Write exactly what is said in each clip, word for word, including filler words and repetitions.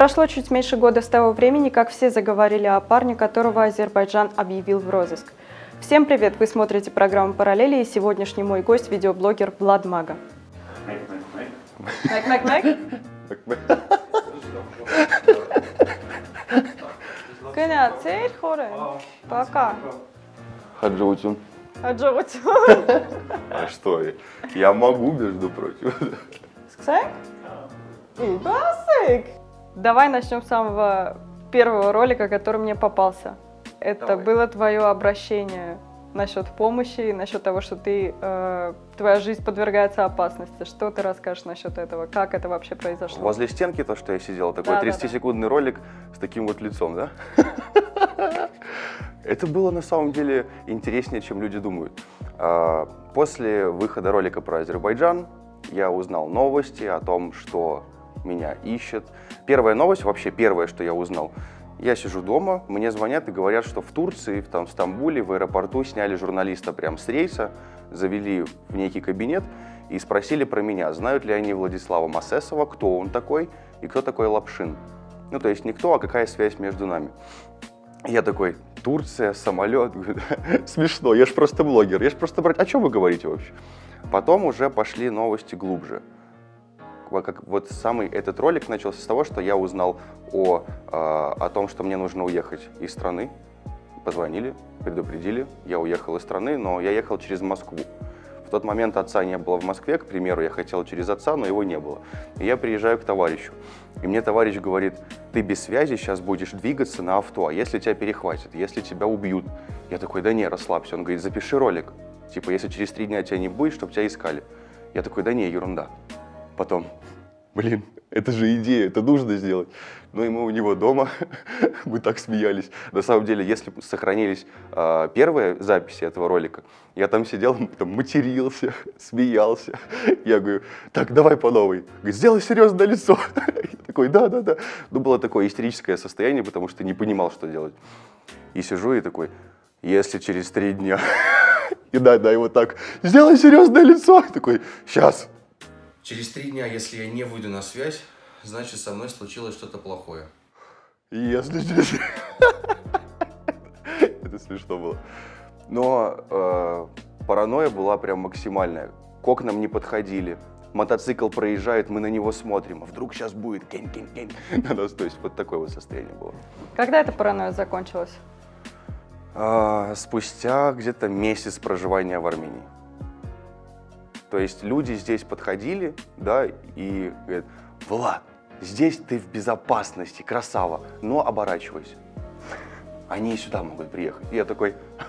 Прошло чуть меньше года с того времени, как все заговорили о парне, которого Азербайджан объявил в розыск. Всем привет! Вы смотрите программу «Параллели», и сегодняшний мой гость – видеоблогер Влад Мага. Мэк-мэк-мэк? Кынацель хоре. Пока. Хаджоутюн. Хаджоутюн. А что? Я могу, между прочим. Сксек? И басик. Давай начнем с самого первого ролика, который мне попался. Это Давай. Было твое обращение насчет помощи, насчет того, что ты, э, твоя жизнь подвергается опасности. Что ты расскажешь насчет этого? Как это вообще произошло? Возле стенки то, что я сидел, такой да, тридцатисекундный да, да. ролик с таким вот лицом, да? Это было на самом деле интереснее, чем люди думают. После выхода ролика про Азербайджан я узнал новости о том, что меня ищут. Первая новость, вообще первое, что я узнал, я сижу дома, мне звонят и говорят, что в Турции, в, там, в Стамбуле, в аэропорту сняли журналиста прямо с рейса, завели в некий кабинет и спросили про меня, знают ли они Владислава Масесова, кто он такой и кто такой Лапшин. Ну, то есть не кто, а какая связь между нами. Я такой, Турция, самолет, смешно, я ж просто блогер, я ж просто брать, о чем вы говорите вообще? Потом уже пошли новости глубже. Как, вот самый этот ролик начался с того, что я узнал о, о том, что мне нужно уехать из страны. Позвонили, предупредили, я уехал из страны, но я ехал через Москву. В тот момент отца не было в Москве, к примеру, я хотел через отца, но его не было. И я приезжаю к товарищу, и мне товарищ говорит, ты без связи сейчас будешь двигаться на авто, а если тебя перехватят, если тебя убьют? Я такой, да не, расслабься. Он говорит, запиши ролик, типа, если через три дня тебя не будет, чтобы тебя искали. Я такой, да не, ерунда. Потом, блин, это же идея, это нужно сделать. Ну и мы у него дома, мы так смеялись. На самом деле, если бы сохранились э, первые записи этого ролика, я там сидел, там, матерился, смеялся. Я говорю, так, давай по новой. Говорит, сделай серьезное лицо. Я такой, да-да-да. Ну, было такое истерическое состояние, потому что не понимал, что делать. И сижу и такой, если через три дня... И да-да, и вот так, сделай серьезное лицо. Я такой, сейчас. Через три дня, если я не выйду на связь, значит, со мной случилось что-то плохое. Если через... Это смешно было. Но э, паранойя была прям максимальная. К окнам не подходили. Мотоцикл проезжает, мы на него смотрим. А вдруг сейчас будет кень-кень-кень на нас. То есть вот такое вот состояние было. Когда эта паранойя закончилась? Э, спустя где-то месяц проживания в Армении. То есть люди здесь подходили, да, и говорят, Влад, здесь ты в безопасности, красава, но оборачивайся. Они и сюда могут приехать. И я такой,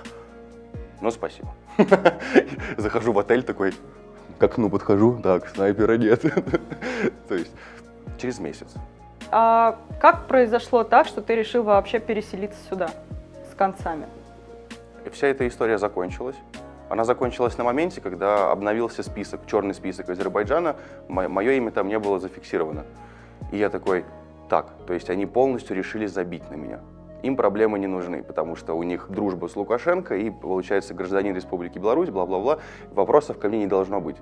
ну спасибо. Захожу в отель такой, к окну подхожу, так, снайпера нет. То есть через месяц. А как произошло так, что ты решил вообще переселиться сюда с концами? И вся эта история закончилась. Она закончилась на моменте, когда обновился список, черный список Азербайджана, мое имя там не было зафиксировано. И я такой, так, то есть они полностью решили забить на меня. Им проблемы не нужны, потому что у них дружба с Лукашенко и, получается, гражданин Республики Беларусь, бла-бла-бла, вопросов ко мне не должно быть.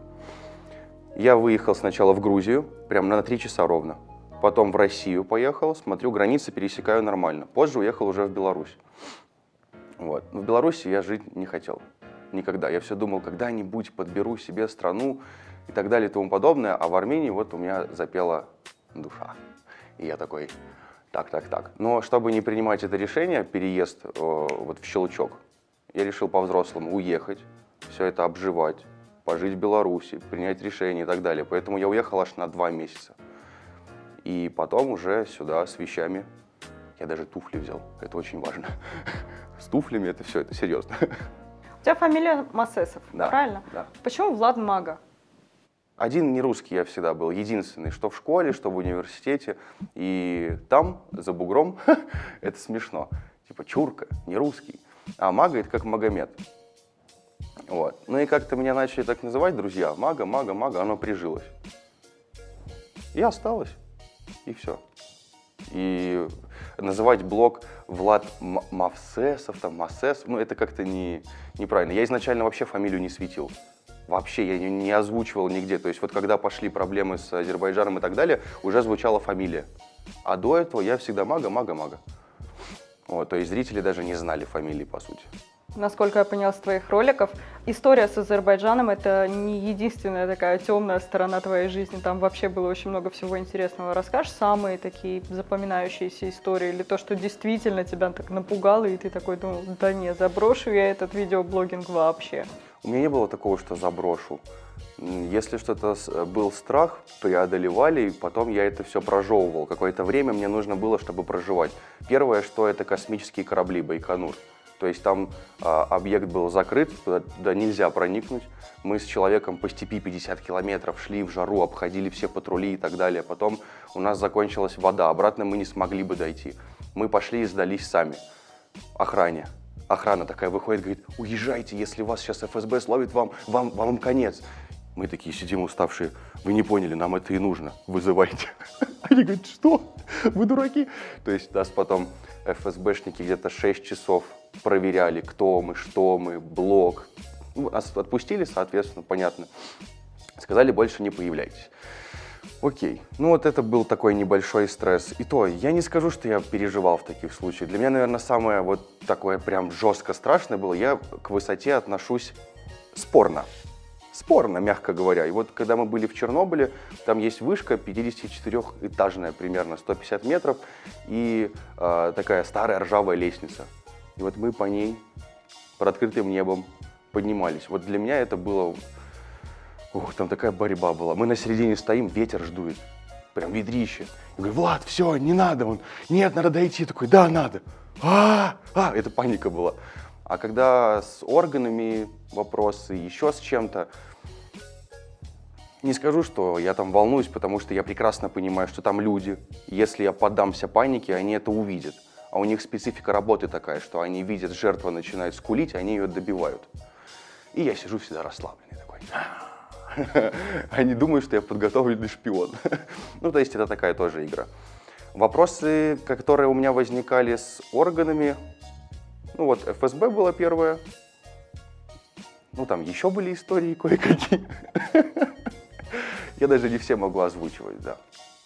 Я выехал сначала в Грузию, прям на три часа ровно, потом в Россию поехал, смотрю, границы пересекаю нормально, позже уехал уже в Беларусь. Вот. В Беларуси я жить не хотел. Никогда. Я все думал, когда-нибудь подберу себе страну и так далее и тому подобное, а в Армении вот у меня запела душа. И я такой, так, так, так. Но чтобы не принимать это решение, переезд э, вот в щелчок, я решил по-взрослому уехать, все это обживать, пожить в Беларуси, принять решение и так далее. Поэтому я уехал аж на два месяца. И потом уже сюда с вещами. Я даже туфли взял, это очень важно. С туфлями это все, это серьезно. У тебя фамилия Масесов, да, правильно? Да. Почему Влад Мага? Один не русский я всегда был, единственный, что в школе, что в университете. И там, за бугром, это смешно. Типа чурка, не русский. А Мага — это как Магомед. Вот. Ну и как-то меня начали так называть друзья. Мага, Мага, Мага, оно прижилось. И осталось. И все. И называть блог Влад Мавсесов, там, Масесов, ну это как-то не, неправильно. Я изначально вообще фамилию не светил. Вообще я не, не озвучивал нигде. То есть вот когда пошли проблемы с Азербайджаном и так далее, уже звучала фамилия. А до этого я всегда мага, мага, мага. Вот, то есть зрители даже не знали фамилии, по сути. Насколько я поняла с твоих роликов, история с Азербайджаном — это не единственная такая темная сторона твоей жизни. Там вообще было очень много всего интересного. Расскажешь самые такие запоминающиеся истории или то, что действительно тебя так напугало, и ты такой думал, да не, заброшу я этот видеоблогинг вообще. У меня не было такого, что заброшу. Если что-то был страх, преодолевали, и потом я это все прожевывал. Какое-то время мне нужно было, чтобы проживать. Первое, что это космические корабли Байконур. То есть там а, объект был закрыт, туда, туда нельзя проникнуть. Мы с человеком по степи пятьдесят километров шли в жару, обходили все патрули и так далее. Потом у нас закончилась вода, обратно мы не смогли бы дойти. Мы пошли и сдались сами. Охране. Охрана такая выходит, говорит, уезжайте, если вас сейчас эф эс бэ словит, вам, вам, вам конец. Мы такие сидим уставшие, вы не поняли, нам это и нужно, вызывайте. Они говорят, что? Вы дураки? То есть нас потом эф эс бэшники где-то шесть часов проверяли, кто мы, что мы, блок. Ну, нас отпустили, соответственно, понятно. Сказали, больше не появляйтесь. Окей, ну вот это был такой небольшой стресс. И то, я не скажу, что я переживал в таких случаях. Для меня, наверное, самое вот такое прям жестко страшное было, я к высоте отношусь спорно. Спорно, мягко говоря. И вот когда мы были в Чернобыле, там есть вышка пятидесятичетырёхэтажная, примерно сто пятьдесят метров, и э, такая старая ржавая лестница. И вот мы по ней под открытым небом поднимались. Вот для меня это было... Ух, там такая борьба была. Мы на середине стоим, ветер ждует. Прям ведрище. Я говорю, Влад, все, не надо. Он, нет, надо дойти. Такой, да, надо. А, а, это паника была. А когда с органами вопросы, еще с чем-то, не скажу, что я там волнуюсь, потому что я прекрасно понимаю, что там люди. Если я поддамся панике, они это увидят. А у них специфика работы такая, что они видят, жертва начинает скулить, они ее добивают. И я сижу всегда расслабленный такой. Они думают, что я подготовленный шпион. Ну, то есть это такая тоже игра. Вопросы, которые у меня возникали с органами, ну вот эф эс бэ было первое. Ну, там еще были истории кое-какие. Я даже не все могу озвучивать, да.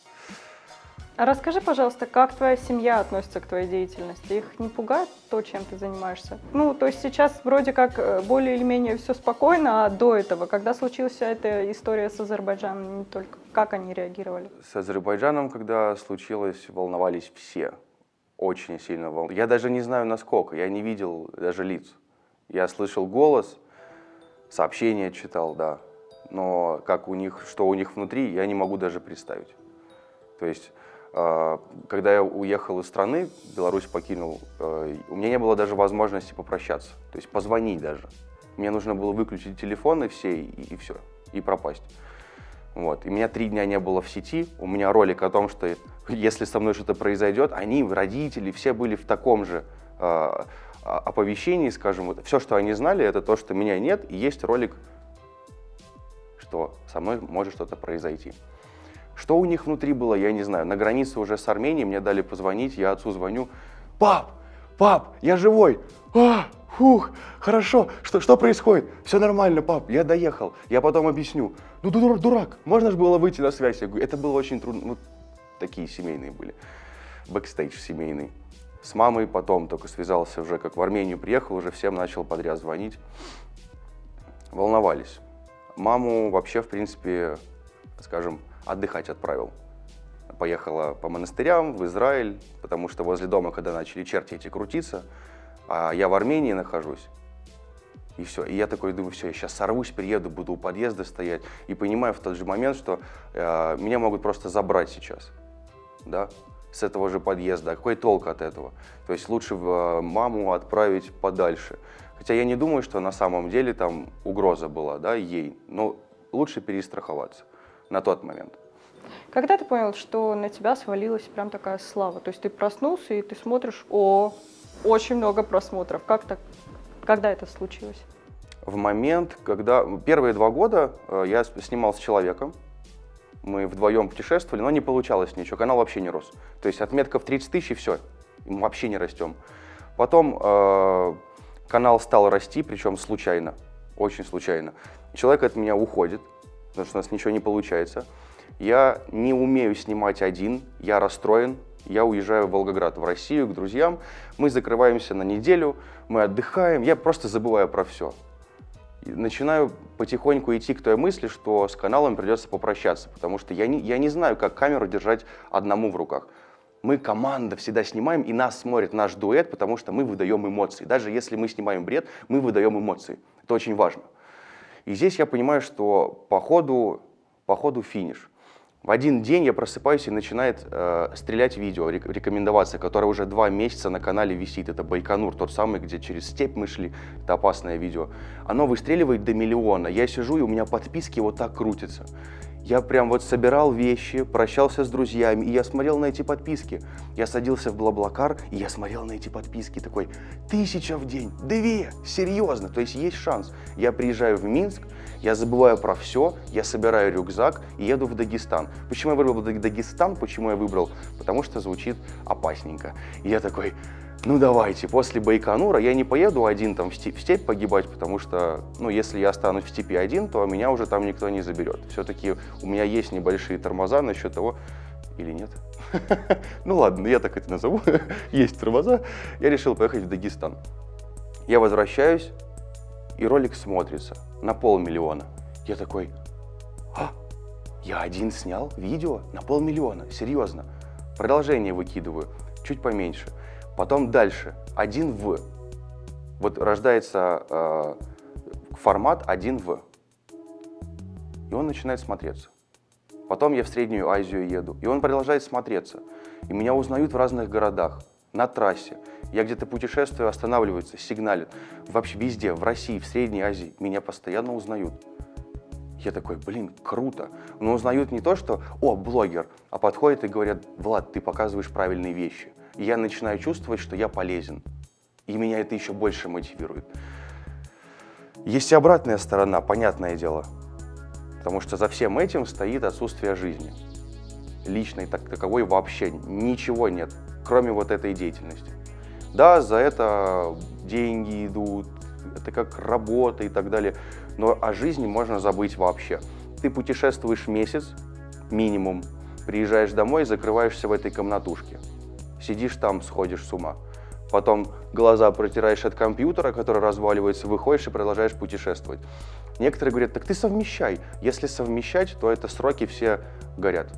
А расскажи, пожалуйста, как твоя семья относится к твоей деятельности? Их не пугает то, чем ты занимаешься? Ну, то есть сейчас вроде как более или менее все спокойно, а до этого, когда случилась вся эта история с Азербайджаном, не только, как они реагировали? С Азербайджаном, когда случилось, волновались все. Очень сильно волновались. Я даже не знаю, насколько. Я не видел даже лиц. Я слышал голос, сообщения читал, да. Но как у них, что у них внутри, я не могу даже представить. То есть... Когда я уехал из страны, Беларусь покинул, у меня не было даже возможности попрощаться, то есть позвонить даже. Мне нужно было выключить телефоны все и, и все, и пропасть. Вот. И меня три дня не было в сети, у меня ролик о том, что если со мной что-то произойдет, они, родители, все были в таком же э, оповещении, скажем, вот. Все, что они знали, это то, что меня нет, и есть ролик, что со мной может что-то произойти. Что у них внутри было, я не знаю. На границе уже с Арменией мне дали позвонить, я отцу звоню. Пап, пап, я живой. А, фух, хорошо. Что, что происходит? Все нормально, пап, я доехал. Я потом объясню. Ну, дурак, дурак, можно же было выйти на связь? Я говорю, это было очень трудно. Вот такие семейные были. Бэкстейдж семейный. С мамой потом только связался уже, как в Армению приехал, уже всем начал подряд звонить. Волновались. Маму вообще, в принципе, скажем, отдыхать отправил. Поехала по монастырям в Израиль, потому что возле дома, когда начали черти эти крутиться, а я в Армении нахожусь, и все. И я такой думаю, все, я сейчас сорвусь, приеду, буду у подъезда стоять, и понимаю в тот же момент, что э, меня могут просто забрать сейчас, да, с этого же подъезда. А какой толк от этого? То есть лучше э, маму отправить подальше. Хотя я не думаю, что на самом деле там угроза была, да, ей, но лучше перестраховаться на тот момент. Когда ты понял, что на тебя свалилась прям такая слава? То есть ты проснулся и ты смотришь, о, очень много просмотров. Как так? Когда это случилось? В момент, когда... Первые два года я снимал с человеком. Мы вдвоем путешествовали, но не получалось ничего. Канал вообще не рос. То есть отметка в тридцать тысяч и все. Мы вообще не растем. Потом э, канал стал расти, причем случайно. Очень случайно. Человек от меня уходит, потому что у нас ничего не получается. Я не умею снимать один, я расстроен. Я уезжаю в Волгоград, в Россию, к друзьям. Мы закрываемся на неделю, мы отдыхаем. Я просто забываю про все. И начинаю потихоньку идти к той мысли, что с каналом придется попрощаться, потому что я не, я не знаю, как камеру держать одному в руках. Мы команда всегда снимаем, и нас смотрит наш дуэт, потому что мы выдаем эмоции. Даже если мы снимаем бред, мы выдаем эмоции. Это очень важно. И здесь я понимаю, что по ходу, по ходу финиш. В один день я просыпаюсь и начинает э, стрелять видео, рек рекомендоваться, которое уже два месяца на канале висит. Это Байконур, тот самый, где через степь мы шли. Это опасное видео. Оно выстреливает до миллиона. Я сижу, и у меня подписки вот так крутятся. Я прям вот собирал вещи, прощался с друзьями, и я смотрел на эти подписки. Я садился в Блаблакар, и я смотрел на эти подписки. Такой, тысяча в день, две, серьезно. То есть есть шанс. Я приезжаю в Минск, я забываю про все, я собираю рюкзак и еду в Дагестан. Почему я выбрал Дагестан? Почему я выбрал? Потому что звучит опасненько. И я такой, ну давайте, после Байконура я не поеду один там в степь, в степь погибать, потому что, ну, если я останусь в степи один, то меня уже там никто не заберет. Все-таки у меня есть небольшие тормоза насчет того, или нет? Ну ладно, я так это назову. Есть тормоза. Я решил поехать в Дагестан. Я возвращаюсь, и ролик смотрится на полмиллиона. Я такой, а, я один снял видео на полмиллиона, серьезно. Продолжение выкидываю, чуть поменьше. Потом дальше, один в. Вот рождается э, формат один в. И он начинает смотреться. Потом я в Среднюю Азию еду, и он продолжает смотреться. И меня узнают в разных городах, на трассе. Я где-то путешествую, останавливаются, сигналят. Вообще везде, в России, в Средней Азии, меня постоянно узнают. Я такой, блин, круто. Но узнают не то, что, о, блогер, а подходят и говорят, Влад, ты показываешь правильные вещи. И я начинаю чувствовать, что я полезен. И меня это еще больше мотивирует. Есть и обратная сторона, понятное дело. Потому что за всем этим стоит отсутствие жизни. Личной так таковой вообще ничего нет, кроме вот этой деятельности. Да, за это деньги идут, это как работа и так далее. Но о жизни можно забыть вообще. Ты путешествуешь месяц, минимум, приезжаешь домой, закрываешься в этой комнатушке. Сидишь там, сходишь с ума. Потом глаза протираешь от компьютера, который разваливается, выходишь и продолжаешь путешествовать. Некоторые говорят, так ты совмещай. Если совмещать, то это сроки все горят.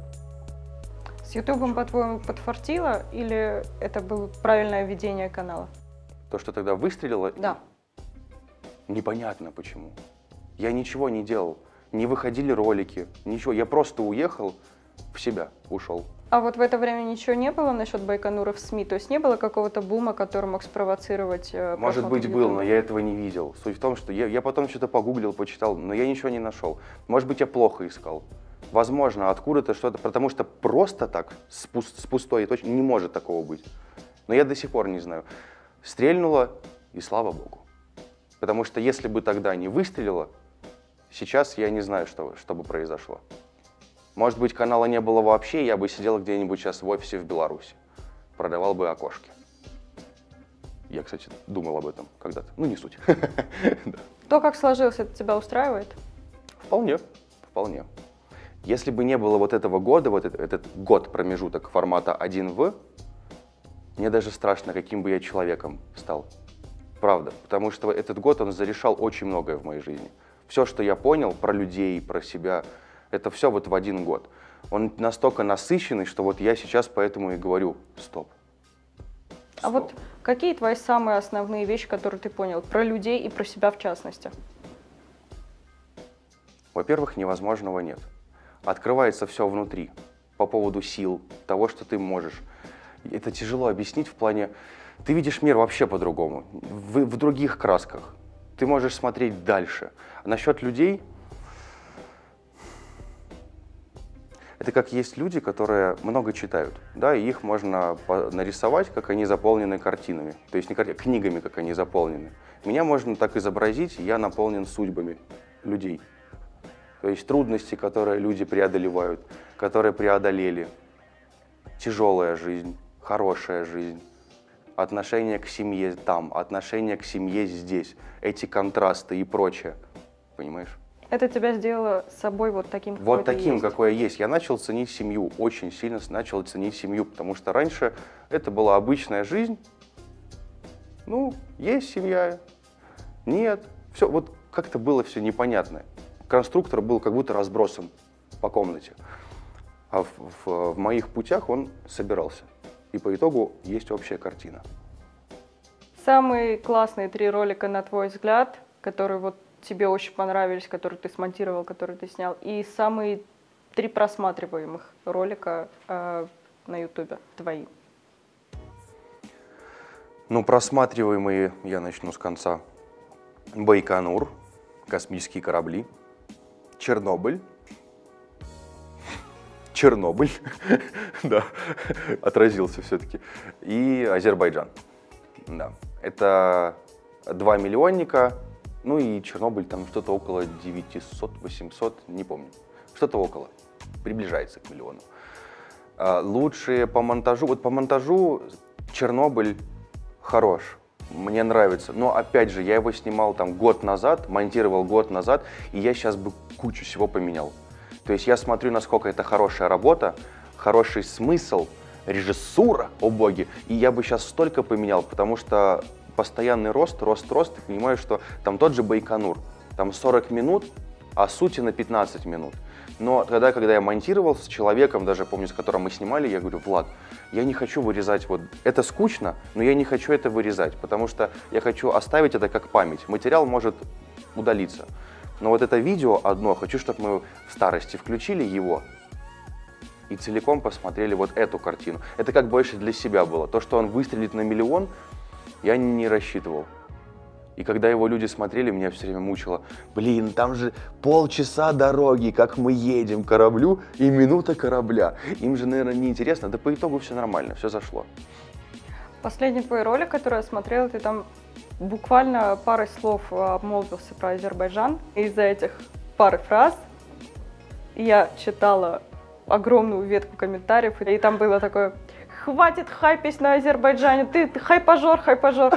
С Ютубом, по-твоему, подфартило или это было правильное ведение канала? То, что тогда выстрелило? Да. Непонятно почему. Я ничего не делал. Не выходили ролики, ничего. Я просто уехал, в себя ушел. А вот в это время ничего не было насчет Байконура в СМИ? То есть не было какого-то бума, который мог спровоцировать э, Может быть, был, но я этого не видел. Суть в том, что я, я потом что-то погуглил, почитал, но я ничего не нашел. Может быть, я плохо искал. Возможно, откуда-то что-то, потому что просто так, с, пуст, с пустой точки, не может такого быть. Но я до сих пор не знаю. Стрельнуло, и слава богу. Потому что если бы тогда не выстрелило, сейчас я не знаю, что, что бы произошло. Может быть, канала не было вообще, я бы сидел где-нибудь сейчас в офисе в Беларуси. Продавал бы окошки. Я, кстати, думал об этом когда-то. Ну, не суть. То, как сложилось, это тебя устраивает? Вполне, вполне. Если бы не было вот этого года, вот этот, этот год промежуток формата один в, мне даже страшно, каким бы я человеком стал. Правда. Потому что этот год, он зарешал очень многое в моей жизни. Все, что я понял про людей, про себя, это все вот в один год. Он настолько насыщенный, что вот я сейчас поэтому и говорю стоп. А стоп. Вот какие твои самые основные вещи, которые ты понял про людей и про себя в частности? Во-первых, невозможного нет. Открывается все внутри по поводу сил, того, что ты можешь. Это тяжело объяснить в плане, ты видишь мир вообще по-другому, в, в других красках. Ты можешь смотреть дальше. А насчет людей, это как есть люди, которые много читают, да, и их можно нарисовать, как они заполнены картинами, то есть не кар... книгами, как они заполнены. Меня можно так изобразить, я наполнен судьбами людей. То есть трудности, которые люди преодолевают, которые преодолели. Тяжелая жизнь, хорошая жизнь, отношение к семье там, отношение к семье здесь, эти контрасты и прочее. Понимаешь? Это тебя сделало с собой вот таким, какой Вот ты таким, есть. какой я есть. Я начал ценить семью, очень сильно начал ценить семью, потому что раньше это была обычная жизнь. Ну, есть семья, нет. Все, вот как-то было все непонятно. Конструктор был как будто разбросан по комнате. А в, в, в моих путях он собирался. И по итогу есть общая картина. Самые классные три ролика, на твой взгляд, которые вот тебе очень понравились, которые ты смонтировал, которые ты снял, и самые три просматриваемых ролика э, на ютубе твои. Ну, просматриваемые, я начну с конца. Байконур, космические корабли, Чернобыль. Чернобыль, да, отразился все-таки. И Азербайджан, да. Это два миллионника, ну и Чернобыль там что-то около девятисот-восьмисот, не помню. Что-то около, приближается к миллиону. А лучшие по монтажу, вот по монтажу Чернобыль хорош, мне нравится. Но опять же, я его снимал там год назад, монтировал год назад, и я сейчас бы кучу всего поменял. То есть я смотрю, насколько это хорошая работа, хороший смысл, режиссура, о боги, и я бы сейчас столько поменял, потому что постоянный рост, рост, рост, ты понимаешь, что там тот же Байконур, там сорок минут, а сути на пятнадцать минут. Но тогда, когда я монтировал с человеком, даже помню, с которым мы снимали, я говорю: Влад, я не хочу вырезать, вот это скучно, но я не хочу это вырезать, потому что я хочу оставить это как память. Материал может удалиться. Но вот это видео одно, хочу, чтобы мы в старости включили его и целиком посмотрели вот эту картину. Это как больше для себя было. То, что он выстрелит на миллион, я не рассчитывал. И когда его люди смотрели, меня все время мучило: блин, там же полчаса дороги, как мы едем к кораблю, и минута корабля. Им же, наверное, неинтересно. Да по итогу все нормально, все зашло. Последний твой ролик, который я смотрела, ты там буквально парой слов обмолвился про Азербайджан. Из-за этих пары фраз я читала огромную ветку комментариев, и там было такое: хватит хайпить на Азербайджане, ты, ты хайпажор, хайпажор.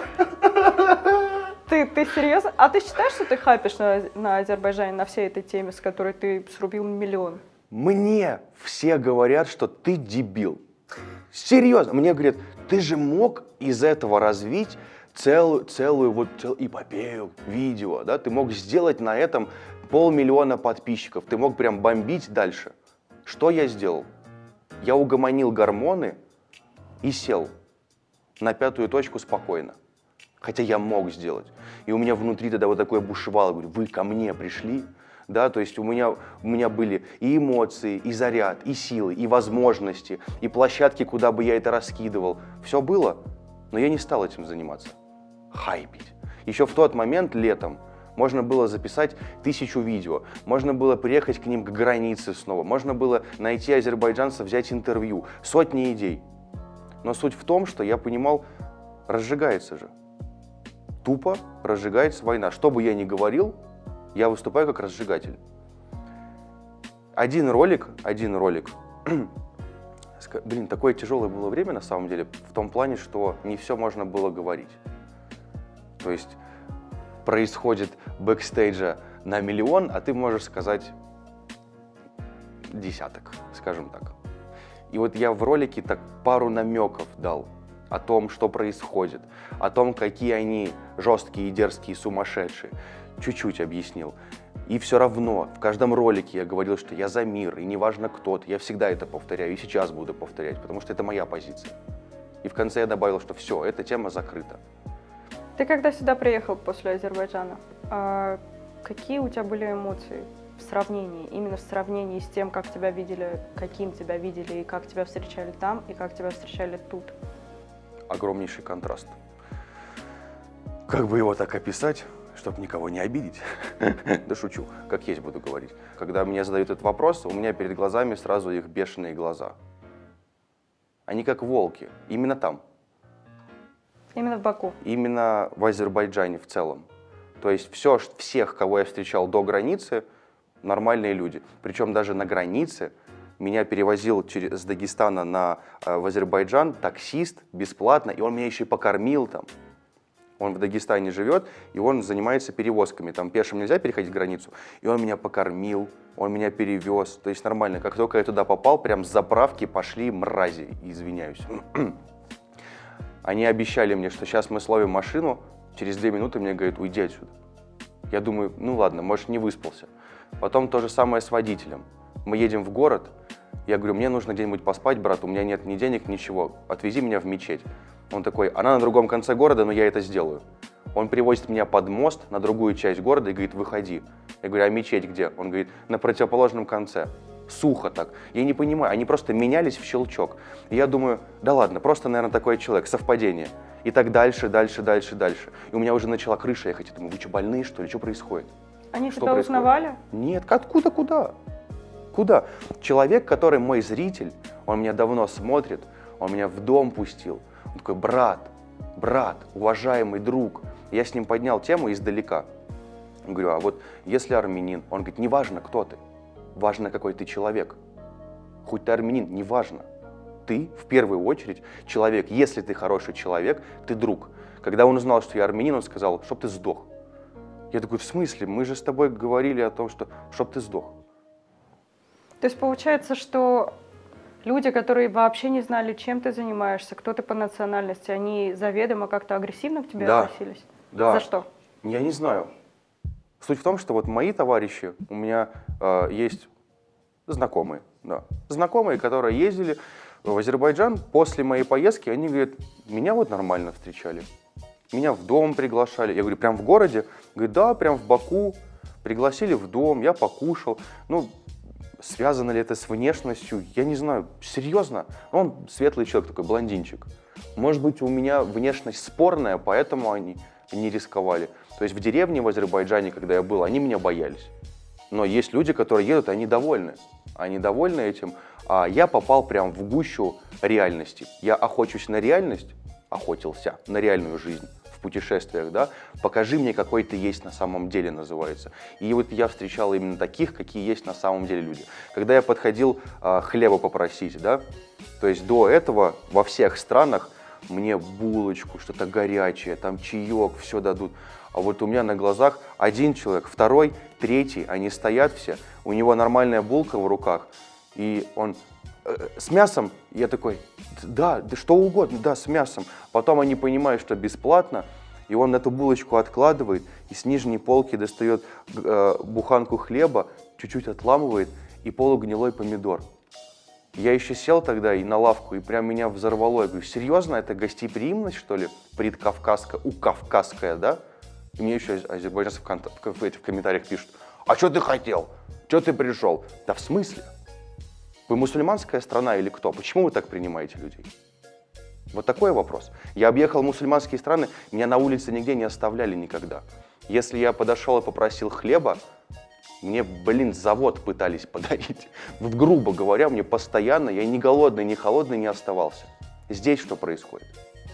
Ты, ты серьезно? А ты считаешь, что ты хайпишь на, на Азербайджане, на всей этой теме, с которой ты срубил миллион? Мне все говорят, что ты дебил. Серьезно, мне говорят: ты же мог из этого развить целую, целую вот целую эпопею, видео, да? Ты мог сделать на этом полмиллиона подписчиков, ты мог прям бомбить дальше. Что я сделал? Я угомонил гормоны и сел на пятую точку спокойно. Хотя я мог сделать. И у меня внутри тогда вот такое бушевало. Говорю: вы ко мне пришли? Да, то есть у меня, у меня были и эмоции, и заряд, и силы, и возможности, и площадки, куда бы я это раскидывал. Все было, но я не стал этим заниматься. Хайпить. Еще в тот момент, летом, можно было записать тысячу видео, можно было приехать к ним к границе снова, можно было найти азербайджанцев, взять интервью, сотни идей. Но суть в том, что я понимал, разжигается же. Тупо разжигается война. Что бы я ни говорил, я выступаю как разжигатель. Один ролик, один ролик. Блин, такое тяжелое было время на самом деле, в том плане, что не все можно было говорить. То есть происходит бэкстейджа на миллион, а ты можешь сказать десяток, скажем так. И вот я в ролике так пару намеков дал о том, что происходит, о том, какие они жесткие, дерзкие, сумасшедшие. Чуть-чуть объяснил. И все равно в каждом ролике я говорил, что я за мир, и неважно кто ты, я всегда это повторяю, и сейчас буду повторять, потому что это моя позиция. И в конце я добавил, что все, эта тема закрыта. Ты когда сюда приехал после Азербайджана, а какие у тебя были эмоции в сравнении, именно в сравнении с тем, как тебя видели, каким тебя видели, и как тебя встречали там, и как тебя встречали тут? Огромнейший контраст. Как бы его так описать, чтобы никого не обидеть? Да шучу, как есть буду говорить. Когда мне задают этот вопрос, у меня перед глазами сразу их бешеные глаза. Они как волки, именно там. Именно в Баку? Именно в Азербайджане в целом. То есть все, всех, кого я встречал до границы, нормальные люди. Причем даже на границе меня перевозил через, с Дагестана на, в Азербайджан таксист бесплатно, и он меня еще и покормил там. Он в Дагестане живет, и он занимается перевозками. Там пешим нельзя переходить границу. И он меня покормил, он меня перевез. То есть нормально. Как только я туда попал, прям с заправки пошли мрази, извиняюсь. Они обещали мне, что сейчас мы словим машину, через две минуты мне говорят, уйди отсюда. Я думаю, ну ладно, может, не выспался. Потом то же самое с водителем. Мы едем в город, я говорю, мне нужно где-нибудь поспать, брат, у меня нет ни денег, ничего, отвези меня в мечеть. Он такой, она на другом конце города, но я это сделаю. Он привозит меня под мост на другую часть города и говорит, выходи. Я говорю, а мечеть где? Он говорит, на противоположном конце. Сухо так. Я не понимаю, они просто менялись в щелчок. И я думаю, да ладно, просто, наверное, такой человек, совпадение. И так дальше, дальше, дальше, дальше. И у меня уже начала крыша ехать. Я думаю, вы что, больные, что ли? Что происходит? Они что тебя происходит? узнавали? Нет, откуда, куда? Куда? Человек, который мой зритель, он меня давно смотрит, он меня в дом пустил. Он такой, брат, брат, уважаемый друг. Я с ним поднял тему издалека. Я говорю, а вот если армянин, он говорит, неважно, кто ты, важно, какой ты человек. Хоть ты армянин, неважно. Ты, в первую очередь, человек. Если ты хороший человек, ты друг. Когда он узнал, что я армянин, он сказал, чтоб ты сдох. Я такой, в смысле? Мы же с тобой говорили о том, что чтоб ты сдох. То есть получается, что люди, которые вообще не знали, чем ты занимаешься, кто ты по национальности, они заведомо как-то агрессивно к тебе Да. относились? Да. За что? Я не знаю. Суть в том, что вот мои товарищи, у меня э, есть знакомые, да, знакомые, которые ездили в Азербайджан. После моей поездки они говорят, меня вот нормально встречали, меня в дом приглашали. Я говорю, прям в городе? Говорит, да, прям в Баку. Пригласили в дом, я покушал. Ну, связано ли это с внешностью? Я не знаю. Серьезно? Он светлый человек, такой блондинчик. Может быть, у меня внешность спорная, поэтому они не рисковали. То есть в деревне в Азербайджане, когда я был, они меня боялись. Но есть люди, которые едут, и они довольны. Они довольны этим. А я попал прям в гущу реальности. Я охочусь на реальность, охотился на реальную жизнь в путешествиях, да. Покажи мне, какой ты есть на самом деле, называется. И вот я встречал именно таких, какие есть на самом деле люди. Когда я подходил а, хлеба попросить, да, то есть до этого во всех странах мне булочку, что-то горячее, там чаек, все дадут. А вот у меня на глазах один человек, второй, третий, они стоят все, у него нормальная булка в руках, и он э, с мясом, я такой, да, да что угодно, да, с мясом. Потом они понимают, что бесплатно, и он эту булочку откладывает, и с нижней полки достает э, буханку хлеба, чуть-чуть отламывает, и полугнилой помидор. Я еще сел тогда и на лавку, и прям меня взорвало. Я говорю, серьезно, это гостеприимность, что ли, предкавказская, укавказская, да? И мне еще азербайджанцы в, кон- в, в комментариях пишут, а что ты хотел? Что ты пришел? Да в смысле? Вы мусульманская страна или кто? Почему вы так принимаете людей? Вот такой вопрос. Я объехал мусульманские страны, меня на улице нигде не оставляли никогда. Если я подошел и попросил хлеба, мне, блин, завод пытались подарить. Вот, грубо говоря, мне постоянно, я ни голодный, ни холодный не оставался. Здесь что происходит?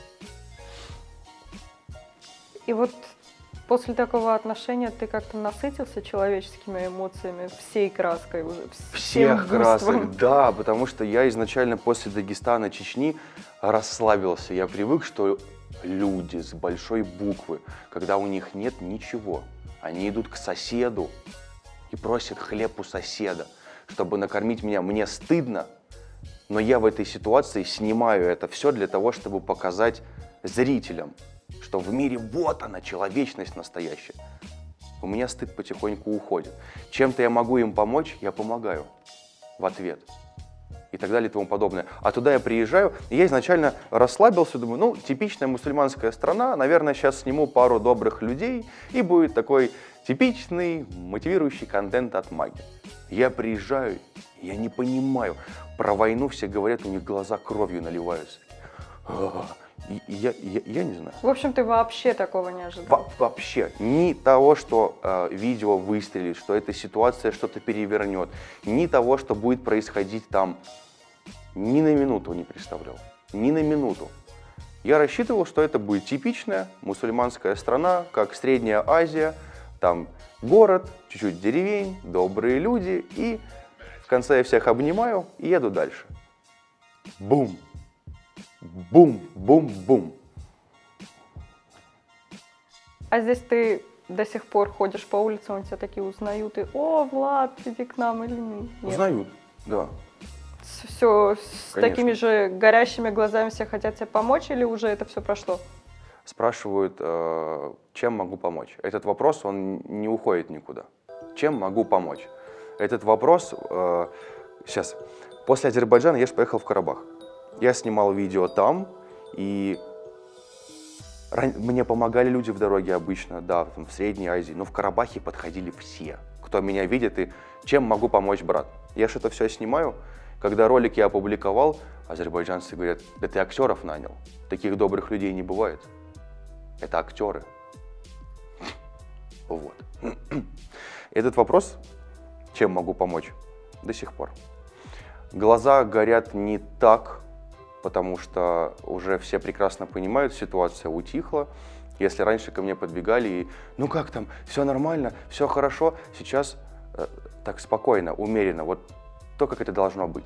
И вот после такого отношения ты как-то насытился человеческими эмоциями, всей краской уже, всем Всех красок, буйством? да, потому что я изначально после Дагестана, Чечни расслабился. Я привык, что люди с большой буквы, когда у них нет ничего, они идут к соседу и просят хлеб у соседа, чтобы накормить меня. Мне стыдно, но я в этой ситуации снимаю это все для того, чтобы показать зрителям, что в мире вот она, человечность настоящая. У меня стыд потихоньку уходит. Чем-то я могу им помочь, я помогаю в ответ. И так далее и тому подобное. А туда я приезжаю, и я изначально расслабился, думаю, ну, типичная мусульманская страна, наверное, сейчас сниму пару добрых людей, и будет такой типичный мотивирующий контент от Маги. Я приезжаю, я не понимаю, про войну все говорят, у них глаза кровью наливаются. И я, я, я не знаю. В общем, ты вообще такого не ожидал? Во вообще. Ни того, что э, видео выстрелит, что эта ситуация что-то перевернет, ни того, что будет происходить там, ни на минуту не представлял. Ни на минуту. Я рассчитывал, что это будет типичная мусульманская страна, как Средняя Азия, там город, чуть-чуть деревень, добрые люди, и в конце я всех обнимаю и еду дальше. Бум! Бум, бум, бум. А здесь ты до сих пор ходишь по улице, он тебя такие узнают, и «О, Влад, иди к нам» или нет? Узнают, да. Все с Конечно. такими же горящими глазами все хотят тебе помочь, или уже это все прошло? Спрашивают, э, чем могу помочь. Этот вопрос, он не уходит никуда. Чем могу помочь? Этот вопрос, э, сейчас, после Азербайджана я же поехал в Карабах. Я снимал видео там, и ран... мне помогали люди в дороге обычно, да, там, в Средней Азии, но в Карабахе подходили все, кто меня видит, и чем могу помочь, брат. Я же это все снимаю. Когда ролик я опубликовал, азербайджанцы говорят, да ты актеров нанял, таких добрых людей не бывает. Это актеры. Вот. Этот вопрос, чем могу помочь, до сих пор. Глаза горят не так, потому что уже все прекрасно понимают, ситуация утихла. Если раньше ко мне подбегали и, ну как там, все нормально, все хорошо, сейчас э, так спокойно, умеренно, вот то, как это должно быть.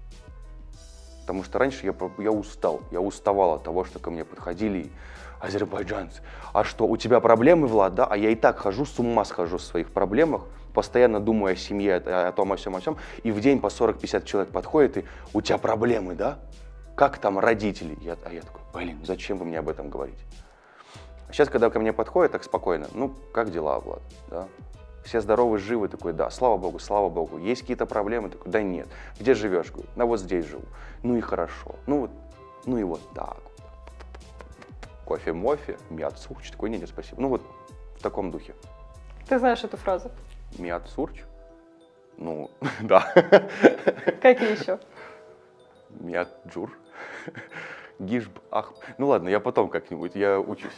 Потому что раньше я, я устал, я уставал от того, что ко мне подходили и, азербайджанцы, а что, у тебя проблемы, Влад, да? А я и так хожу, с ума схожу в своих проблемах, постоянно думаю о семье, о, о том, о всем, о всем, и в день по сорок-пятьдесят человек подходит, и у тебя проблемы, да? Как там родители? Я, а я такой, блин, зачем вы мне об этом говорите? Сейчас, когда ко мне подходят, так спокойно, ну, как дела, Влад, да? Все здоровы, живы, такой, да, слава богу, слава богу. Есть какие-то проблемы? Такой, да нет. Где живешь? Говорю, да вот здесь живу. Ну и хорошо. Ну вот, ну и вот так. Кофе-мофе, миат сурч. Такой, нет, нет, спасибо. Ну вот в таком духе. Ты знаешь эту фразу? Миат сурч? Ну, да. Какие еще? Миат джур. Гишб ах. Ну ладно, я потом как-нибудь, я учусь.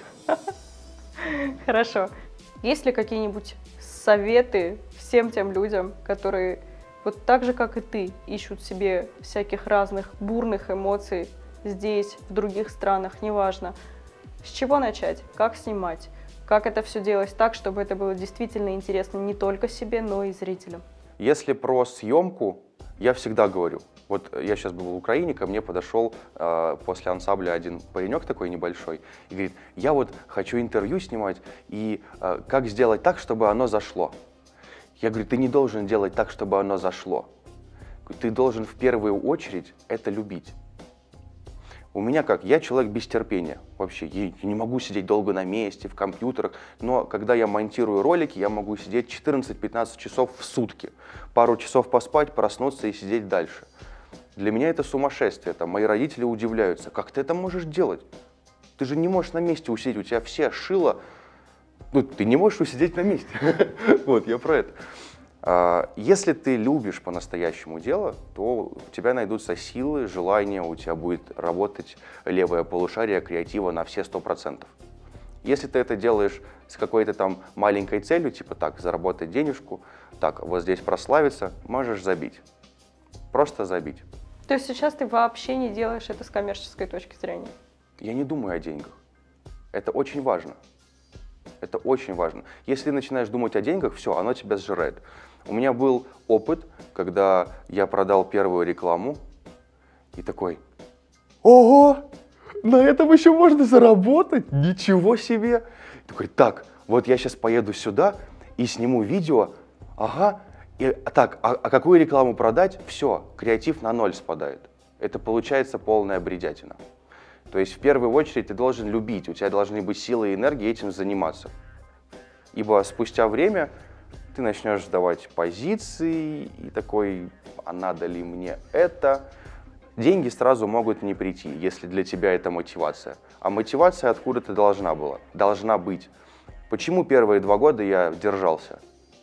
Хорошо. Есть ли какие-нибудь советы всем тем людям, которые вот так же, как и ты, ищут себе всяких разных бурных эмоций здесь, в других странах, неважно. С чего начать? Как снимать? Как это все делать так, чтобы это было действительно интересно не только себе, но и зрителям? Если про съемку, я всегда говорю. Вот я сейчас был в Украине, ко мне подошел э, после ансамбля один паренек такой небольшой и говорит, я вот хочу интервью снимать, и э, как сделать так, чтобы оно зашло? Я говорю, ты не должен делать так, чтобы оно зашло. Ты должен в первую очередь это любить. У меня как? Я человек без терпения. Вообще, я не могу сидеть долго на месте, в компьютерах. Но когда я монтирую ролики, я могу сидеть четырнадцать-пятнадцать часов в сутки. Пару часов поспать, проснуться и сидеть дальше. Для меня это сумасшествие. Там, мои родители удивляются. Как ты это можешь делать? Ты же не можешь на месте усидеть. У тебя все шило. Ну, ты не можешь усидеть на месте. Вот, я про это. Если ты любишь по-настоящему дело, то у тебя найдутся силы, желания, у тебя будет работать левое полушарие креатива на все сто процентов. Если ты это делаешь с какой-то там маленькой целью, типа так, заработать денежку, так, вот здесь прославиться, можешь забить. Просто забить. То есть сейчас ты вообще не делаешь это с коммерческой точки зрения? Я не думаю о деньгах. Это очень важно. Это очень важно. Если ты начинаешь думать о деньгах, все, оно тебя сжирает. У меня был опыт, когда я продал первую рекламу и такой, ого, на этом еще можно заработать, ничего себе. И такой, так, вот я сейчас поеду сюда и сниму видео, ага, и, так, а, а какую рекламу продать? Все, креатив на ноль спадает. Это получается полная бредятина. То есть в первую очередь ты должен любить, у тебя должны быть силы и энергии этим заниматься. Ибо спустя время ты начнешь сдавать позиции и такой, а надо ли мне это? Деньги сразу могут не прийти, если для тебя это мотивация. А мотивация откуда-то должна была, должна быть. Почему первые два года я держался?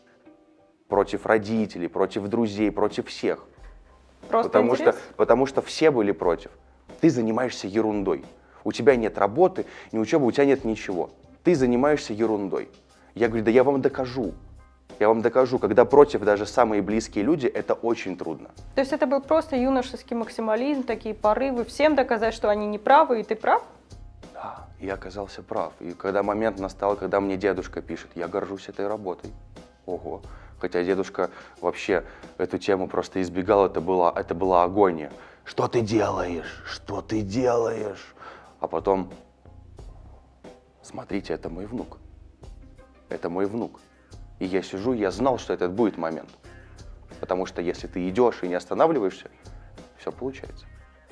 Против родителей, против друзей, против всех. Просто потому интерес? что, потому что все были против. Ты занимаешься ерундой. У тебя нет работы, ни учебы, у тебя нет ничего. Ты занимаешься ерундой. Я говорю, да я вам докажу. Я вам докажу, когда против даже самые близкие люди, это очень трудно. То есть это был просто юношеский максимализм, такие порывы, всем доказать, что они не правы, и ты прав? Да, я оказался прав. И когда момент настал, когда мне дедушка пишет, я горжусь этой работой. Ого. Хотя дедушка вообще эту тему просто избегал, это была, это была агония. Что ты делаешь? Что ты делаешь? А потом, смотрите, это мой внук. это мой внук. И я сижу, я знал, что этот будет момент. Потому что если ты идешь и не останавливаешься, все получается.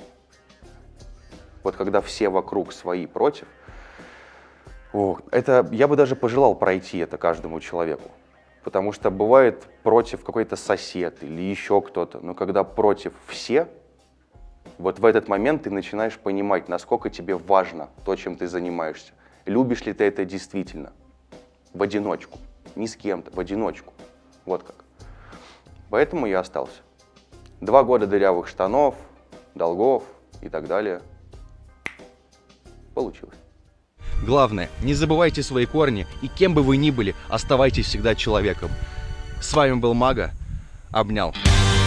Вот когда все вокруг свои против, о, это я бы даже пожелал пройти это каждому человеку. Потому что бывает против какой-то сосед или еще кто-то, но когда против все, вот в этот момент ты начинаешь понимать, насколько тебе важно то, чем ты занимаешься. Любишь ли ты это действительно? В одиночку. Не с кем-то, в одиночку. Вот как. Поэтому я остался. Два года дырявых штанов, долгов и так далее. Получилось. Главное, не забывайте свои корни, и кем бы вы ни были, оставайтесь всегда человеком. С вами был Мага. Обнял.